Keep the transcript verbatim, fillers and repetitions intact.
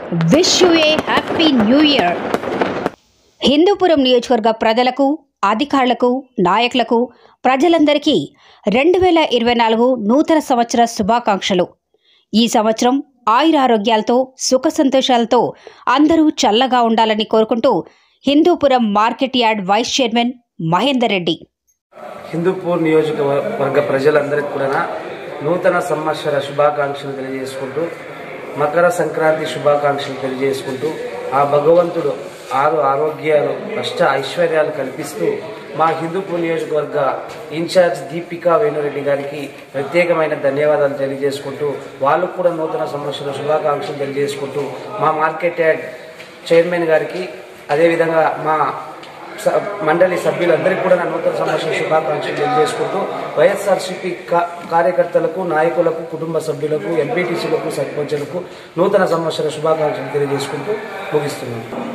Wish you a happy new year. Hindupuram నియోజకవర్గ ప్రజలకు, అధికారులకు, నాయకులకు, ప్రజలందరికీ రెండు వేల ఇరవై నాలుగు నూతన సంవత్సర శుభాకాంక్షలు. ఈ సంవత్సరం ఆయురారోగ్యాలతో, సుఖ సంతోషాలతో అందరూ చల్లగా ఉండాలని కోరుకుంటూ Hindupuram market yard vice chairman Mahender Reddy. Hindupur నియోజకవర్గ ప్రజలందరికీ కూడా నూతన సంవత్సర శుభాకాంక్షలు తెలియజేసుకుంటూ, మకర సంక్రాంతి శుభాకాంక్షలు తెలియజేసుకుంటూ, ఆ భగవంతుడు ఆరు ఆరోగ్యాలు, అష్ట ఐశ్వర్యాలు కల్పిస్తూ మా హిందూపూర్ నియోజకవర్గ ఇన్ఛార్జ్ దీపికా వేణురెడ్డి గారికి ప్రత్యేకమైన ధన్యవాదాలు తెలియజేసుకుంటూ, వాళ్ళు కూడా నూతన సంవత్సర శుభాకాంక్షలు తెలియజేసుకుంటూ, మా మార్కెట్ యార్డ్ చైర్మన్ గారికి, అదేవిధంగా మా మండలి సభ్యులందరికీ కూడా నూతన సంవత్సర శుభాకాంక్షలు తెలియజేసుకుంటూ, వైఎస్ఆర్సీపీ కార్యకర్తలకు, నాయకులకు, కుటుంబ సభ్యులకు, ఎంపీటీసీలకు, సర్పంచులకు నూతన సంవత్సర శుభాకాంక్షలు తెలియజేసుకుంటూ ముగిస్తున్నాను.